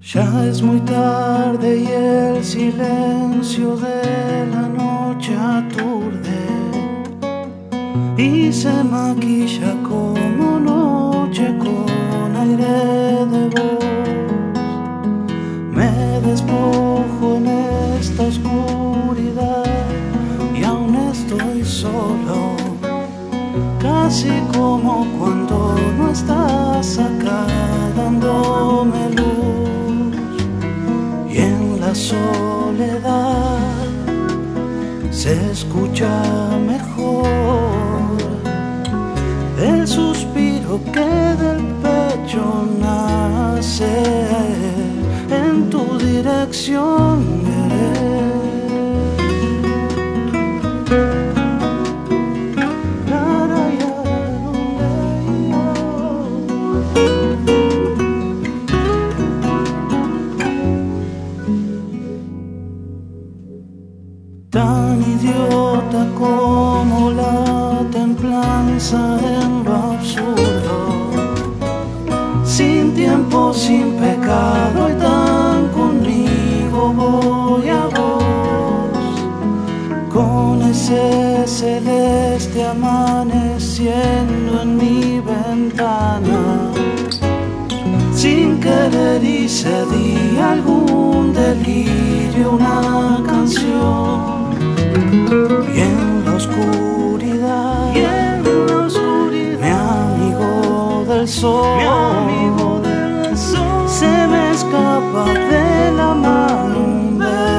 Ya es muy tarde y el silencio de la noche aturde y se maquilla como noche con aire de voz. Me despojo en esta oscuridad y aún estoy solo, casi como cuando no estás acá dándome luz. Y en la soledad se escucha mejor el suspiro que del pecho nace en tu dirección. Tan idiota como la templanza en lo absurdo, sin tiempo, sin pecado y tan conmigo voy a vos, con ese celeste amaneciendo en mi ventana. Sin querer hice di algún delirio, una canción. Y en la oscuridad, mi amigo del sol, se me escapa de la mano un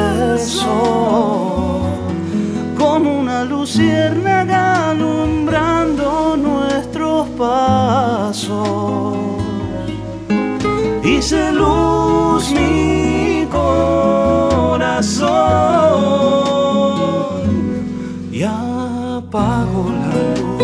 beso, como una luciérnaga alumbrando nuestros pasos. Hice luz mi corazón y apago la luz.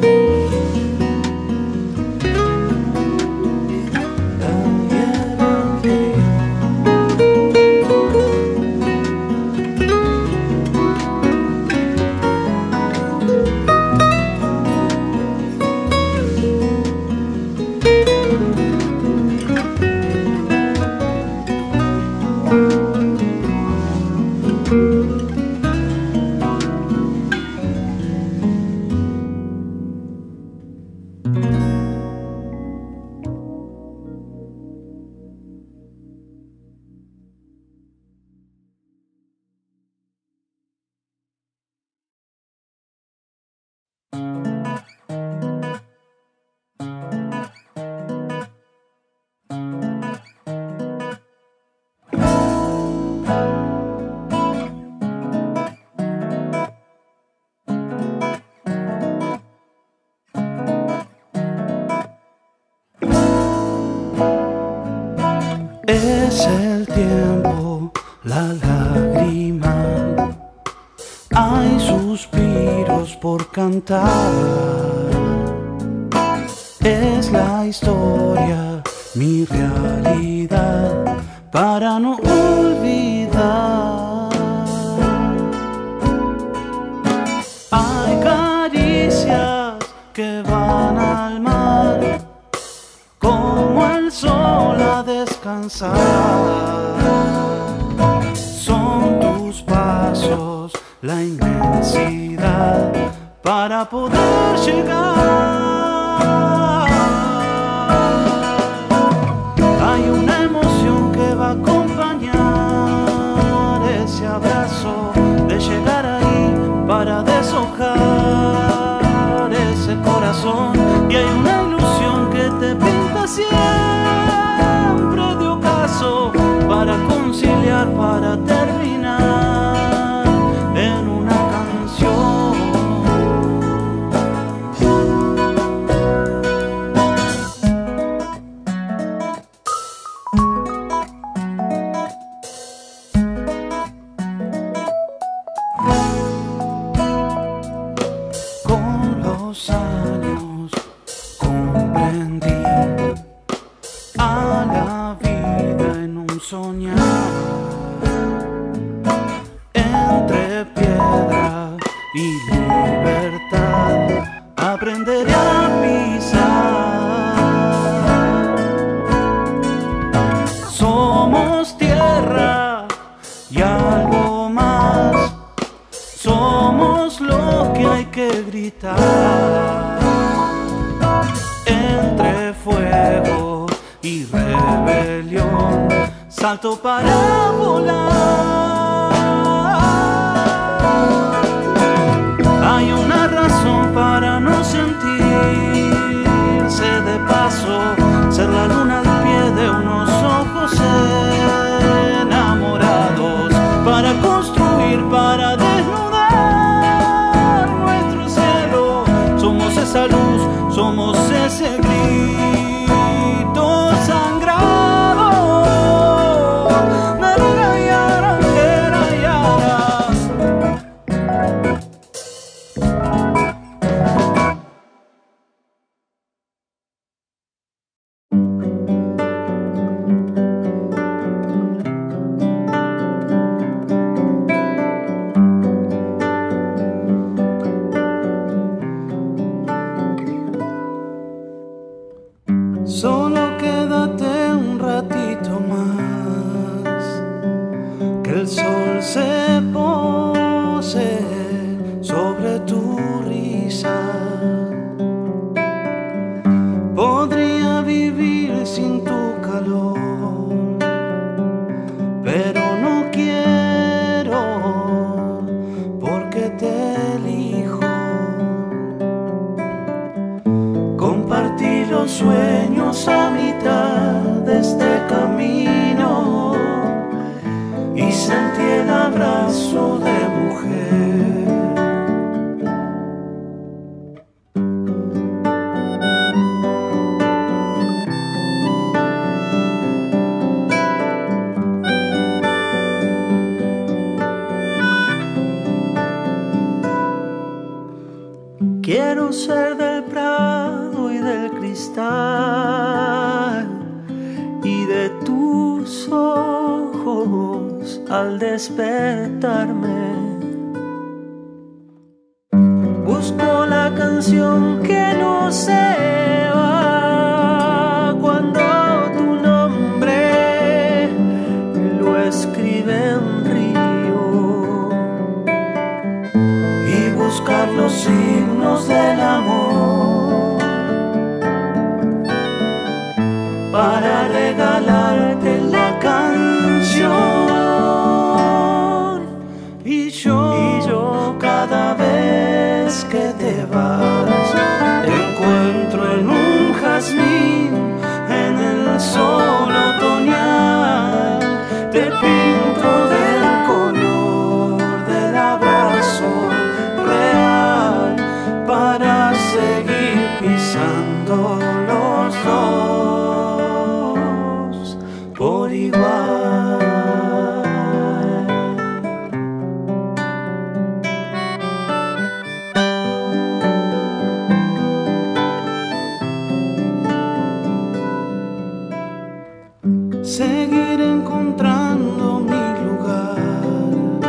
Es el tiempo, la lágrima, hay suspiros por cantar. Es la historia, mi realidad, para no olvidar. Hay caricias que van al mar, como el sol a descansar. Son tus pasos, la inmensidad para poder llegar. Hay una emoción que va a acompañar ese abrazo de llegar ahí para deshojar ese corazón. Y hay una ilusión que te pinta siempre de ocaso para conciliar, para terminar en una canción. Con los años comprendí a la vida en un soñar. gritar. Entre fuego y rebelión, salto para volar. Hay una razón para no sentirse de paso, ser la luna al pie de unos ojos enamorados, para construir, para desnudar nuestro cielo. Somos esa luz, somos ese grito sangrado. Solo quédate un ratito más, que el sol se pose sobre tu risa. Podría vivir sin tu calor, pero no quiero, porque te elijo. Compartí los sueños a mitad de este camino y sentí el abrazo de mujer. Quiero ser del prado y del cristal y de tus ojos al despertarme. Busco la canción que no se va cuando tu nombre lo escribe en río, y buscar los signos del amor para regalarte la canción. Y yo cada vez que te vas, te encuentro en un jazmín, en el sol otoñal. Te pinto del color del abrazo real para seguir pisando los dos por igual. Seguir encontrando mi lugar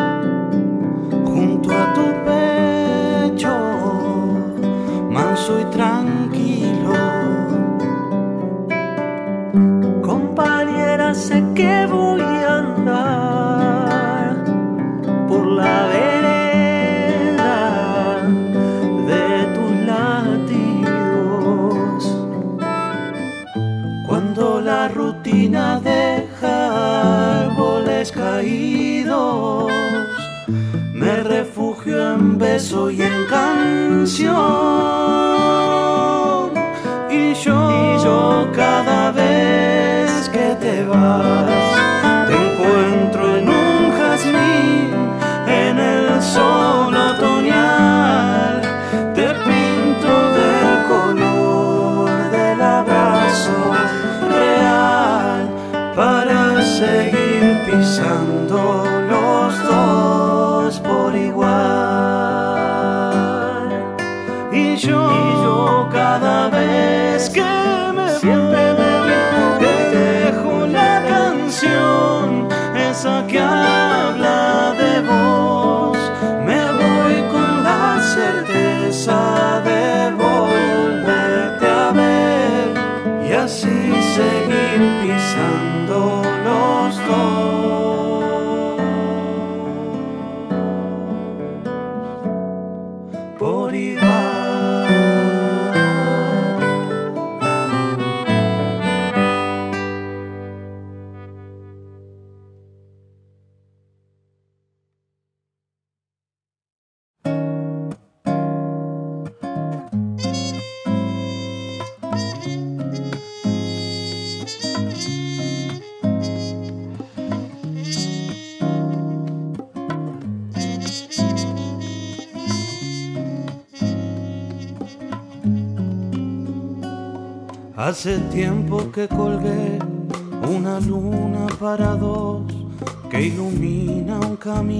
junto a tu pecho, manso y tranquilo. Compañera, sé que voy a andar por la vereda de tus latidos. Cuando la rutina deja árboles caídos, me refugio en beso y en canción. Y yo cada vez que te vas, te encuentro en un jazmín, en el sol otoñal. Te pinto del color del abrazo real para seguir pisando los dos por igual. Y yo cada vez que siempre te dejo la canción, esa que habla de vos. Me voy con la certeza de volverte a ver y así seguir pisando los dos por igual. Hace tiempo que colgué una luna para dos que ilumina un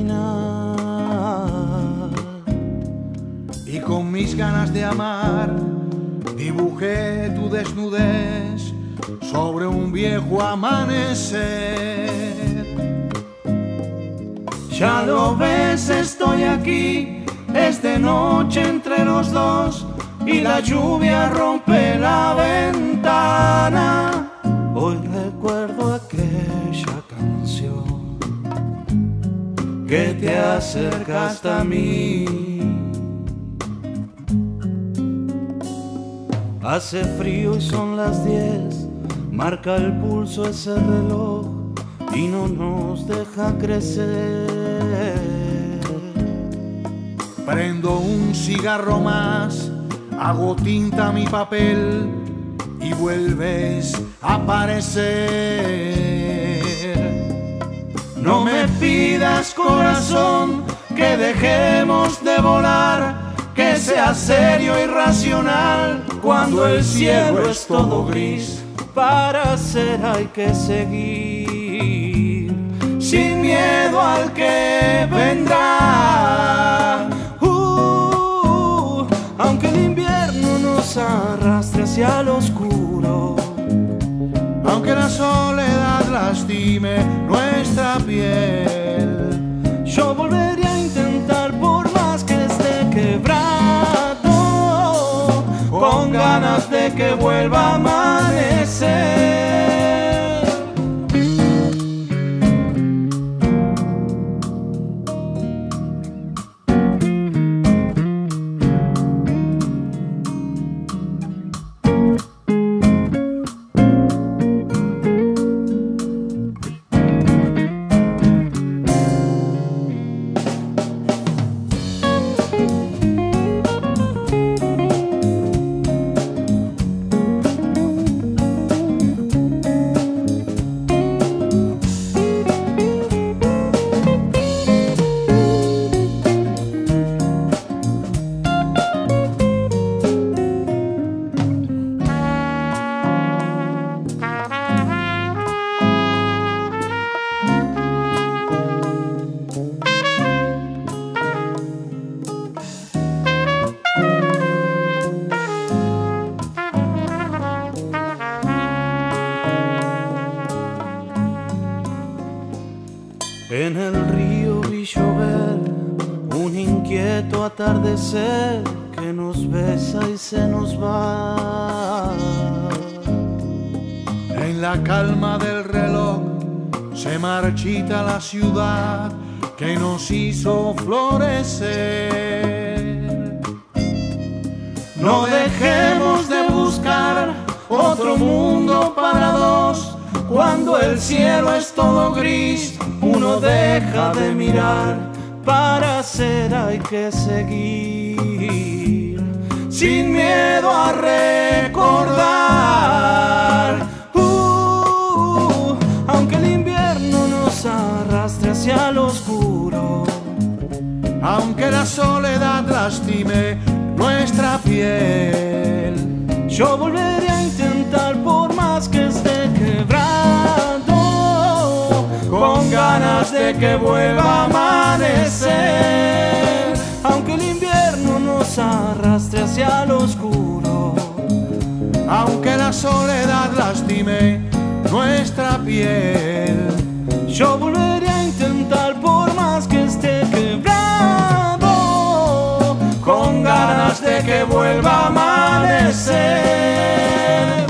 caminar. Y con mis ganas de amar dibujé tu desnudez sobre un viejo amanecer. Ya lo ves, estoy aquí, es de noche entre los dos y la lluvia rompe la ventana. Hoy recuerdo aquella canción que te acerca hasta mí. Hace frío y son las 10, marca el pulso ese reloj y no nos deja crecer. Prendo un cigarro más, hago tinta a mi papel y vuelves a aparecer. No me pidas, corazón, que dejemos de volar, que sea serio y racional cuando el cielo es todo gris. Para ser hay que seguir, sin miedo al que vendrá. Aunque el invierno nos arrastre hacia lo oscuro, aunque la soledad lastime nuestra piel, yo volvería a intentar por más que esté quebrado, con ganas de que vuelva a amanecer. En el río vi llover un inquieto atardecer que nos besa y se nos va. en la calma del reloj se marchita la ciudad que nos hizo florecer. No dejemos de buscar otro mundo para dos. Cuando el cielo es todo gris, uno deja de mirar. Para ser hay que seguir, sin miedo a recordar. Aunque el invierno nos arrastre hacia lo oscuro, aunque la soledad lastime nuestra piel, yo volveré a intentar por más que esté quebrado, con ganas de que vuelva a amanecer. Aunque el invierno nos arrastre hacia lo oscuro, aunque la soledad lastime nuestra piel, yo volveré a intentar por más que esté quebrado, con ganas de que vuelva a amanecer.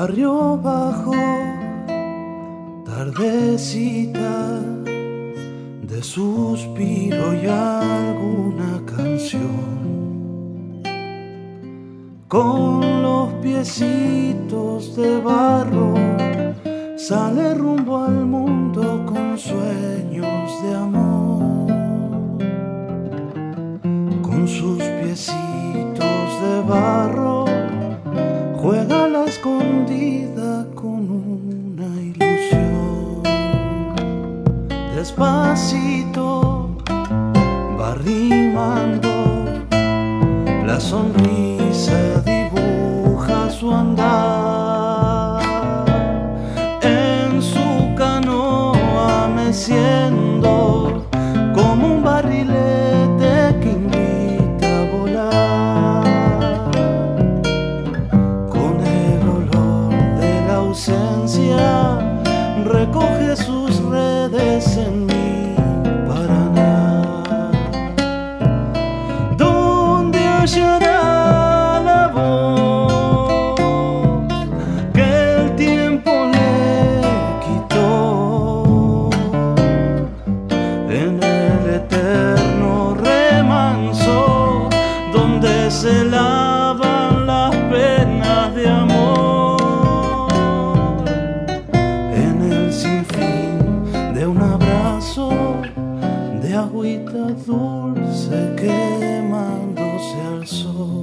barrio bajo, tardecita de suspiro y alguna canción, con los piecitos de barro sale rumbo al mundo con sueños de amor, con sus piecitos de barro juega la escondida con una ilusión. Despacito va rimando, la sonrisa dibuja su andar. En su canoa meciendo como un barrilete que invita a volar. Con el olor de la ausencia recoge sus redes en mi Paraná. ¿Dónde hallará la voz que el tiempo le quitó? En el eterno remanso donde se lavan las penas de amor, en el sinfín de un abrazo de agüita dulce quemándose al sol.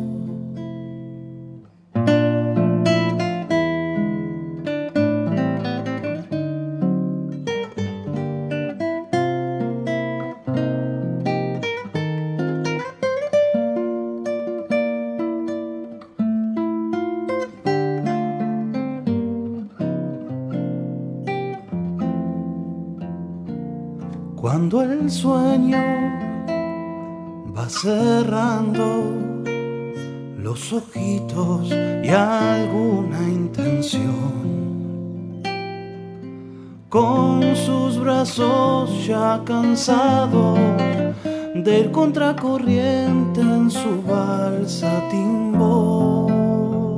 Cuando el sueño va cerrando los ojitos y alguna intención, con sus brazos ya cansados de ir contracorriente en su balsa timbó,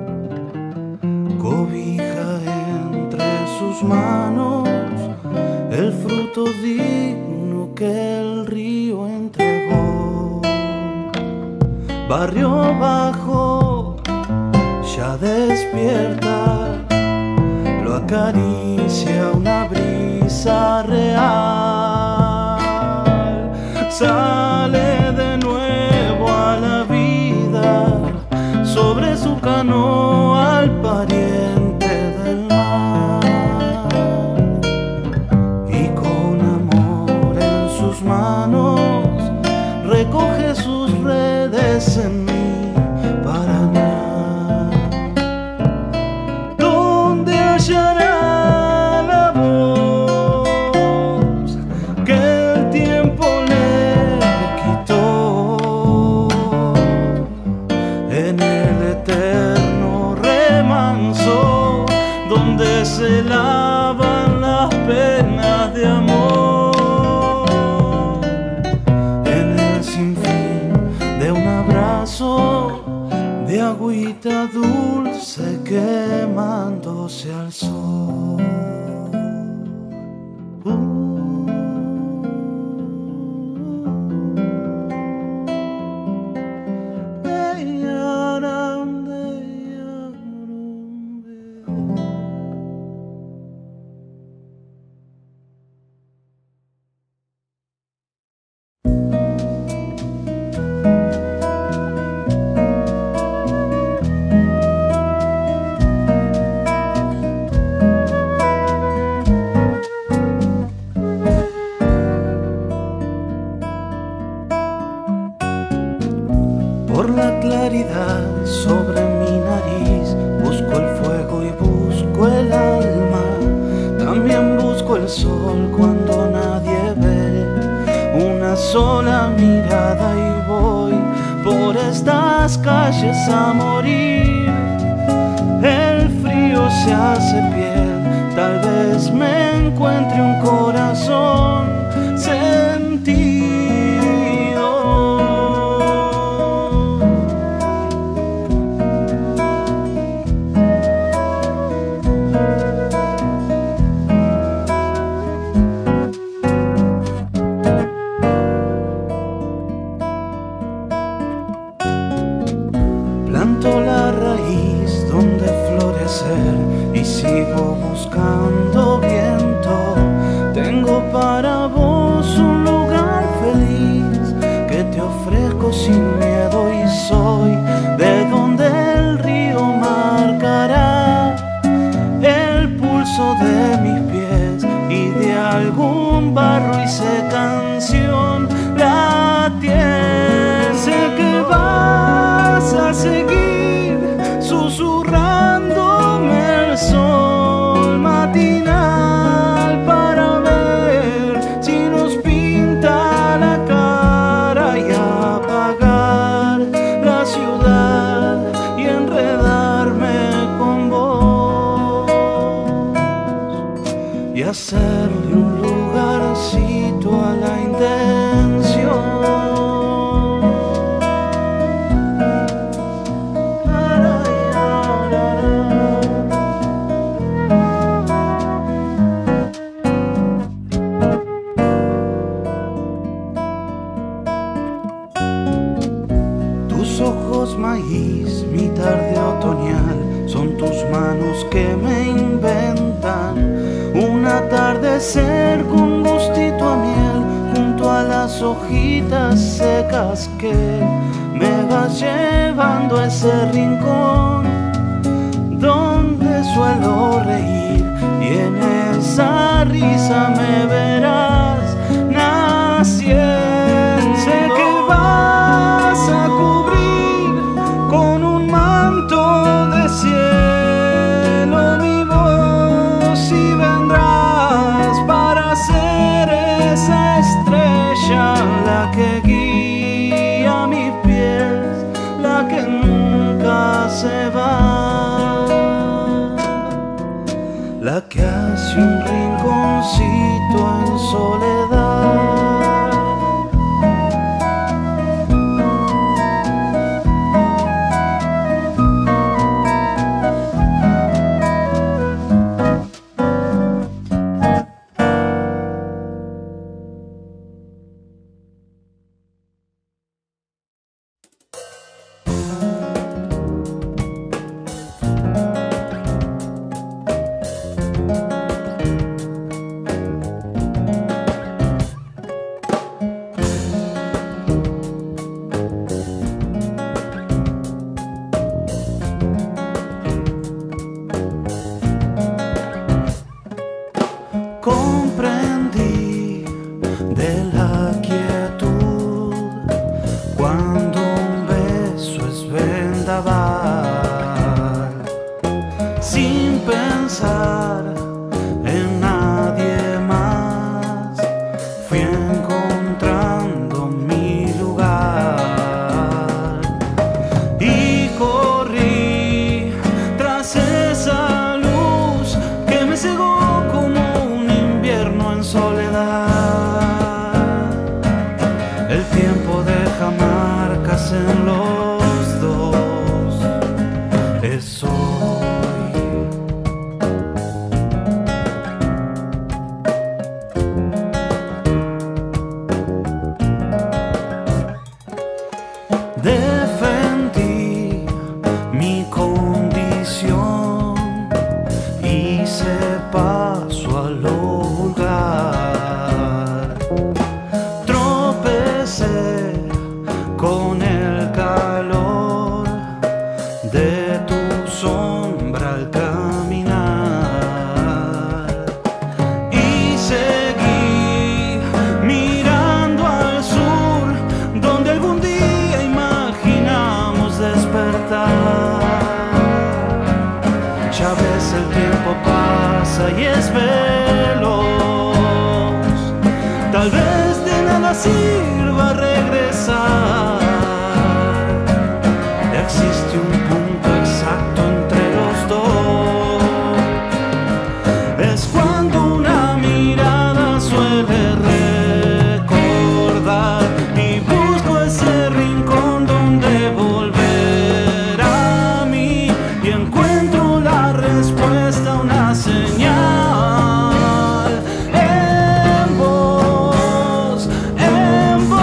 cobija entre sus manos el fruto digno que el río entregó. Barrio bajo ya despierta, lo acaricia una brisa real. Sale de nuevo a la vida sobre su canoa al pariente del mar, y con amor en sus manos recoge sus redes en mi Paraná. ¿Dónde hallará la voz que el tiempo le quitó? En el eterno remanso donde se lavan las penas de amor, en el sinfín de un abrazo de agüita dulce quemándose al sol. Por la claridad sobre mi nariz busco el fuego y busco el alma. También busco el sol cuando nadie ve, una sola mirada y voy por estas calles a morir. El frío se hace piel, tal vez me encuentre un corazón sentido. ayer y sigo buscando viento. Tengo para vos un lugar feliz que te ofrezco sin miedo y soy de donde el río marcará el pulso de mis pies y de algún barro hice canción. La tierra, sé que vas a seguir susurrándome el sol matinal para ver si nos pinta la cara y apagar la ciudad y enredarme con vos y hacerle un lugarcito a la intención. Tus ojos maíz, mi tarde otoñal, son tus manos que me inventan un atardecer con gustito a miel junto a las hojitas secas que me vas llevando a ese rincón donde suelo reír y en esa risa me verás naciendo. Sé que vas a cubrir con un manto de cielo mi voz y vendrás para ser esa estrella, la que guía mis pies, la que nunca se va, la que hace un rinconcito en soledad. Comprendí de la quietud cuando un beso es vendaval, sin pensar en nadie más, fui encontrando mi lugar y corrí tras esa luz que me cegó soledad. El tiempo deja marcas en los dos, es hoy. Defendí mi condición, hice paso a lo vulgar, tropecé con el calor de tu sombra al caminar y seguí mirando al sur donde algún día imaginamos despertar. Ya ves, el tiempo pasa y es veloz, tal vez de nada sirva regresar. Existe un punto exacto entre los dos, es cuando una mirada suele recordar y busco ese rincón donde volver a mí y encuentro la respuesta, una señal en vos, en vos.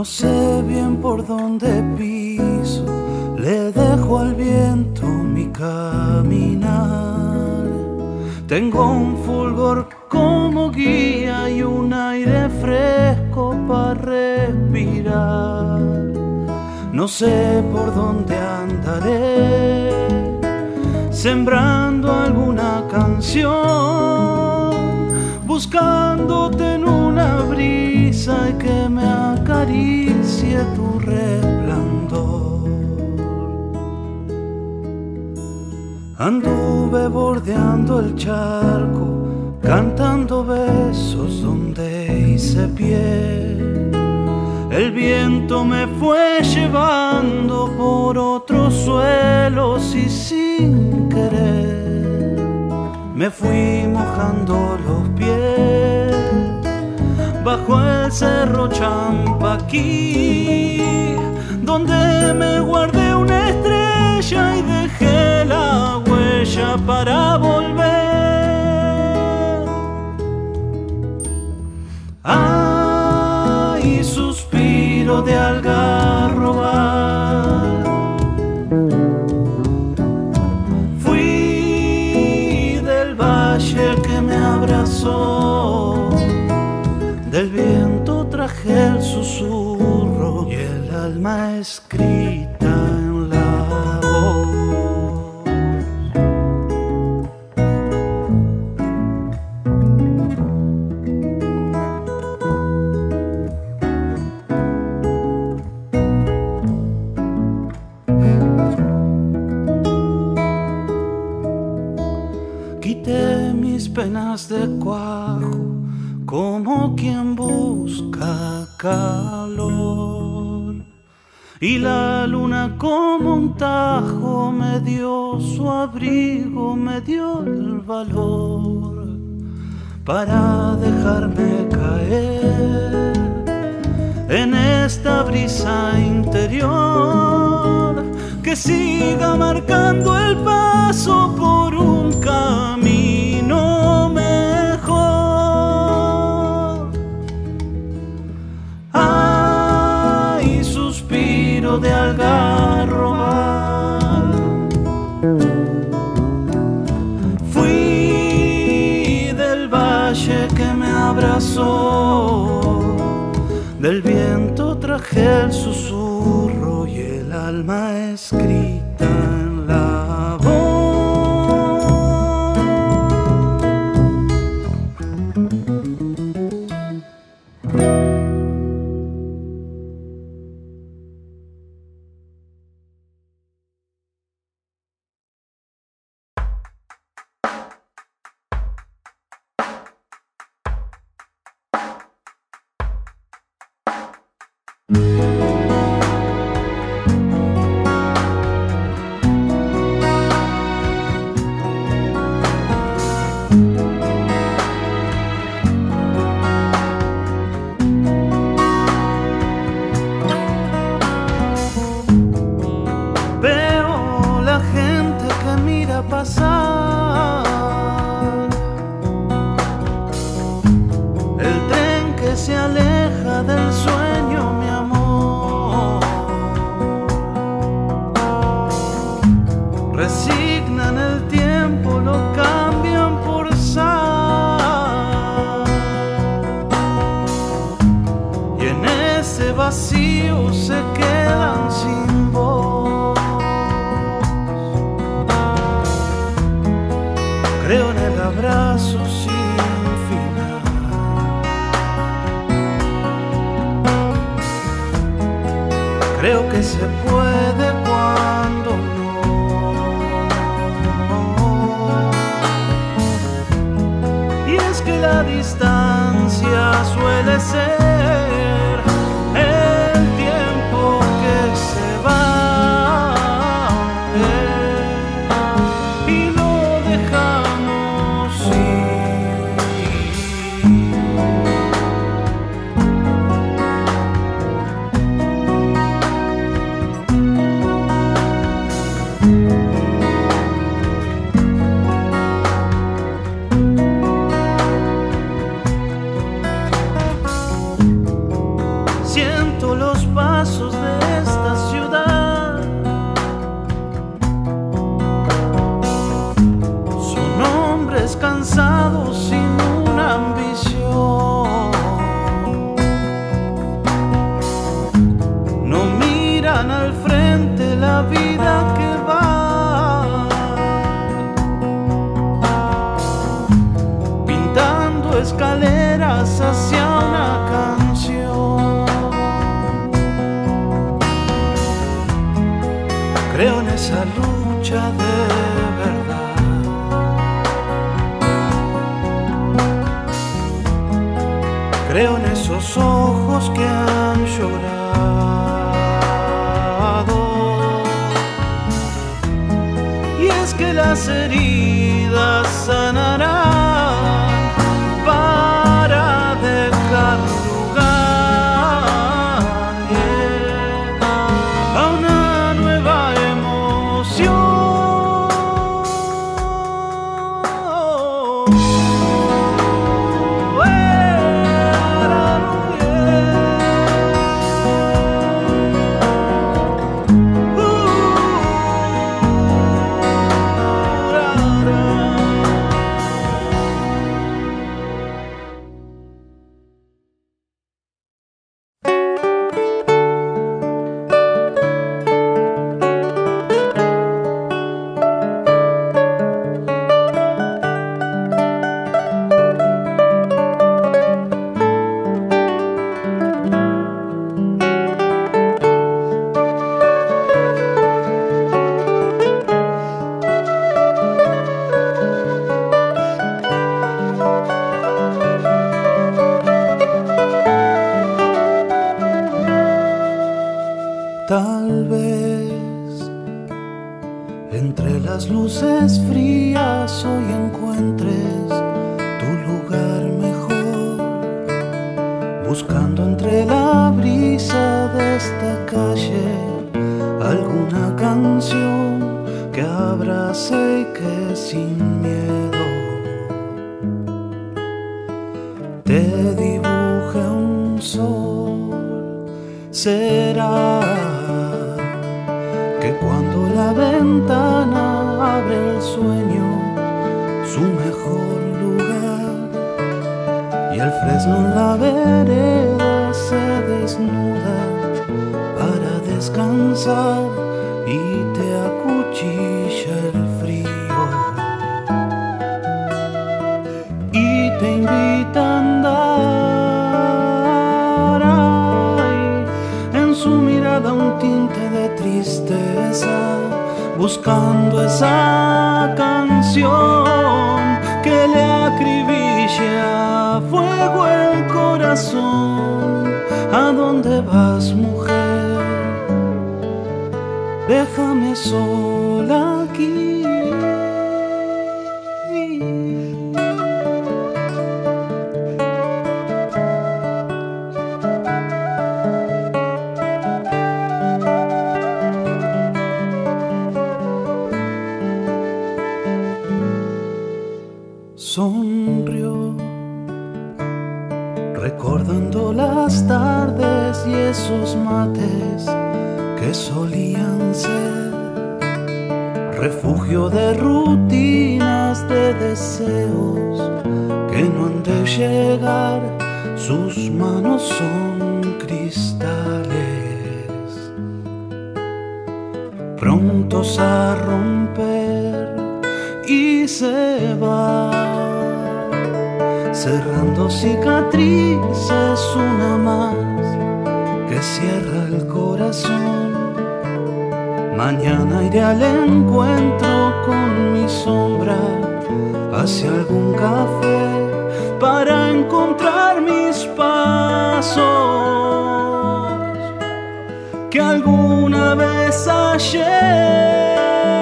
No sé bien por dónde piso, le dejo al viento mi caminar. Tengo un fulgor como guía y un aire fresco para respirar. No sé por dónde andaré, sembrando alguna canción, buscándote en una brisa y que me acaricie tu resplandor. Anduve bordeando el charco, cantando besos donde hice pie. El viento me fue llevando por otros suelos y sin querer me fui mojando los pies bajo el cerro Champaquí, donde me guardé una estrella y dejé la huella para volver. Ay, suspiro de algarrobal, fui del valle que me abrazó, del viento traje el susurro y el alma escrita en la voz. Quité mis penas de cuajo como quien busca calor, y la luna como un tajo me dio su abrigo, me dio el valor para dejarme caer en esta brisa interior que siga marcando el paso por un camino mejor. Ay, suspiro de algarrobal, fui del valle que me abrazó, del viento traje el susurro y el alma escrita en la voz. Veo la gente que mira pasar, el tren que se aleja del sueño, mi amor. Resignan el tiempo, lo cambian por sal, y en ese vacío se quedan sin voz. Creo en el abrazo sin final, creo que se puede cuando no. Y es que la distancia suele ser el tiempo que se va, y lo dejamos ir. escaleras hacia una canción. Creo en esa lucha de verdad. Creo en esos ojos que han llorado. Y es que las heridas sanarán para dejar lugar, a una nueva emoción. Tal vez entre las luces frías hoy encuentres tu lugar mejor, buscando entre la brisa de esta calle alguna canción que abrace y que sin miedo te dibuje un sol. Será que cuando la ventana abre el sueño, su mejor lugar, y el fresno en la vereda se desnuda para descansar y te acuchilla el frío y te invita a andar. Ay, en su mirada un tinte de tristeza, buscando esa canción que le acribille a fuego el corazón. ¿A dónde vas, mujer? Déjame sola aquí. Sonrió, recordando las tardes y esos mates que solían ser refugio de rutinas, de deseos que no han de llegar. Sus manos son cristales, prontos a romper, y se va cerrando cicatrices, una más que cierra el corazón. Mañana iré al encuentro con mi sombra hacia algún café para encontrar mis pasos que alguna vez hallé.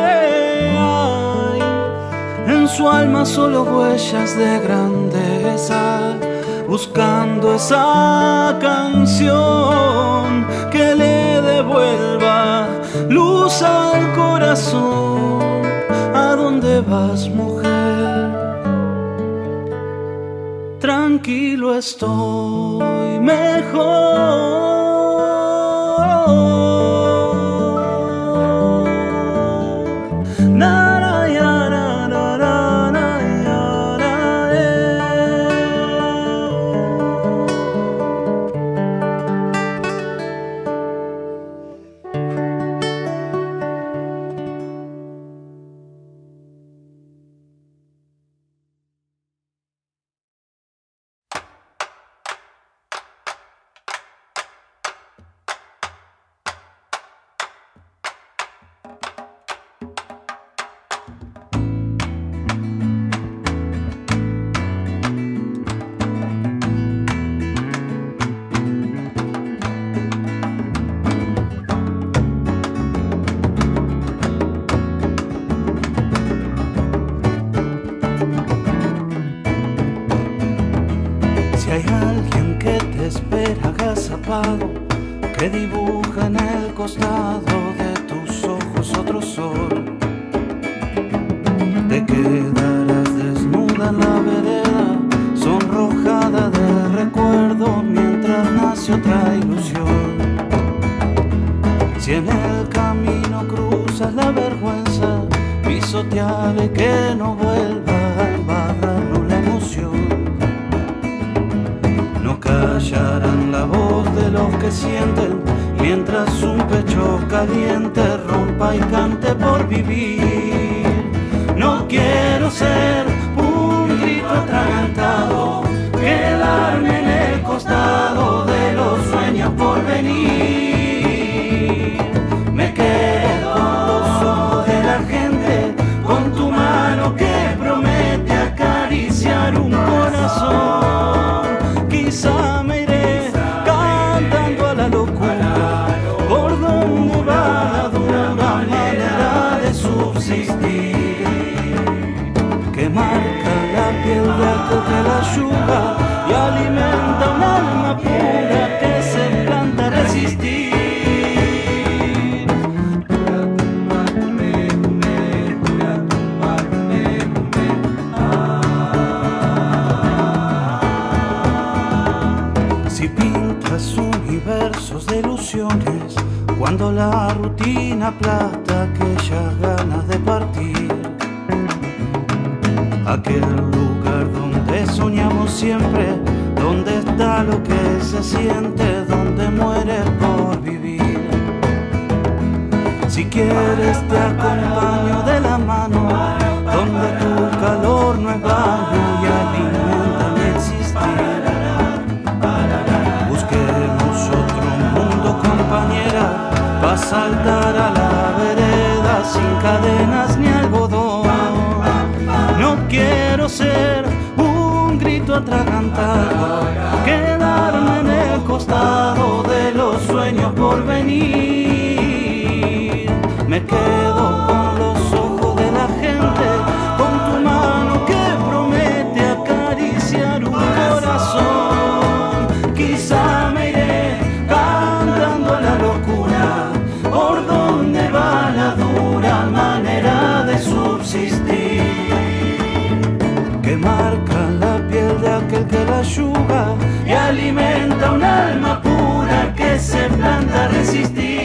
En su alma solo huellas de grandeza, buscando esa canción que le devuelva luz al corazón. ¿A dónde vas, mujer? Tranquilo estoy mejor. Si hay alguien que te espera agazapado, que dibuja en el costado de tus ojos otro sol, te quedarás desnuda en la vereda, sonrojada de recuerdo mientras nace otra ilusión. Si en el camino cruzas la vergüenza, pisoteale que no vuelva a embarrarnos la emoción. No callarán la voz de los que sienten mientras un pecho caliente rompa y cante por vivir. No quiero ser un grito atragantado, quedarme en el costado de los sueños por venir. Me quedo con los ojos de la gente, con tu mano que promete acariciar un corazón. Quizá me iré cantando a la locura, por donde va la dura manera de subsistir, que marca la piel de aquel que la yuga y alimenta un alma pura que se planta a resistir. Si pintas universos de ilusiones, cuando la rutina aplasta aquellas ganas de partir, aquel lugar donde soñamos siempre, donde está lo que se siente, donde mueres por vivir. Si quieres te acompaño de la mano, donde tu calor no es baño y alimenta mi existir. Busquemos otro mundo, compañera, pa' saltar a la vereda sin cadenas ni algodón. No quiero ser un grito atragantado, quedarme en el costado de los sueños por venir. Me quedo con los ojos de la gente, con tu mano que promete acariciar un corazón. Quizá me iré cantando a la locura, por donde va la dura manera de subsistir, que marca la piel de aquel que la yuga y alimenta un alma pura que se planta a resistir.